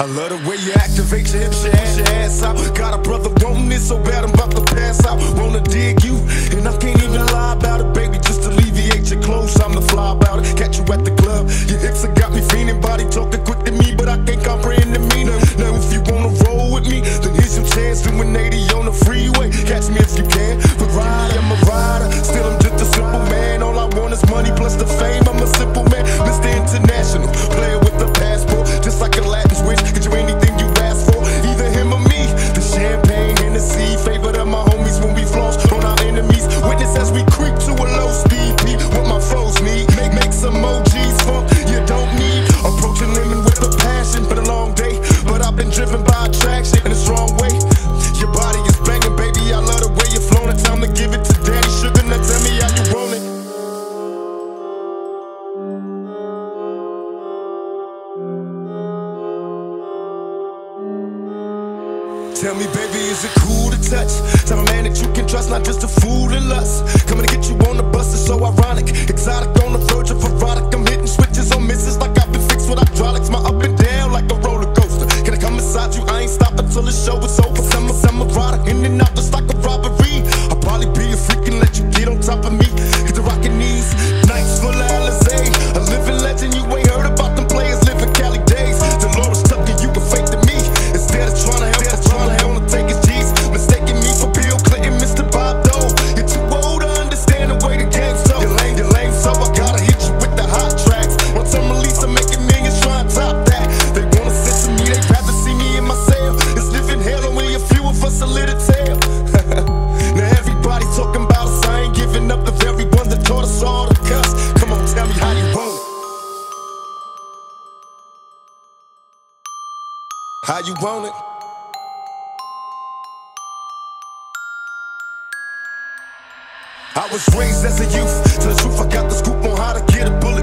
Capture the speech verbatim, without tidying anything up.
I love the way you activate your hips, your ass, your ass out. Got a brother wanting it so bad I'm about to pass out. Wanna dig you, and I can't even lie about it, baby. Just alleviate your clothes, I'm the fly about it. Catch you at the club, your hips have got me fiending. Body talking quick to me, but I can't comprehend the meaning. Now if you wanna roll with me, then here's your chance. Doing eighty on the freeway, catch me if you can. But ride, I'm a rider, still I'm just a simple man. All I want is money plus the fame, I'm a simple man. Mister International, player with a passport, just like a Latin switch. Get you anything you ask for, either him or me. The champagne, Hennessy, favorite of my homies when we floss on our enemies. Witness as we creep to a low speed beat. What my foes need, make make some O Gs funk you don't need. Approaching lemon with a passion, been a long day, but I've been driven by attraction in a strong way. Your body is banging, baby, I love the way you're flowing. It's time to give it to Daddy Sugar. Now tell me how you want it. Tell me, baby, is it cool to touch? Tell a man that you can trust, not just a fool in lust. Coming to get you on the bus is so ironic. Exotic on the verge of erotic. I'm hitting switches on misses like I've been fixed with hydraulics. My up and down like a roller coaster. Can I come inside you? I ain't stopping till the show is over. Summer, summer rider, in and out just like a robbery. I'll probably be a freak and let you get on top of me. Hit the rockin' knees, nights full of Alizé. A living legend, you ain't heard about them players living Cali days. Dolores Tucker, you can fake to me. Instead of trying to help, I'm trying to help to take his G's. Mistaking me for Bill Clinton, Mister Bob Dole. You're too old to understand the way the game's so. You're lame, you're lame, so I gotta hit you with the hot tracks. Once I'm released, I'm making millions trying to top that. They wanna sit to me, they'd rather see me in my cell. It's living hell, only a few of us a little tale. Now everybody talking about us, I ain't giving up the very one that taught us all to cuss. Come on, tell me how you want it. How you want it? I was raised as a youth, to the truth I got the scoop on how to get a bullet.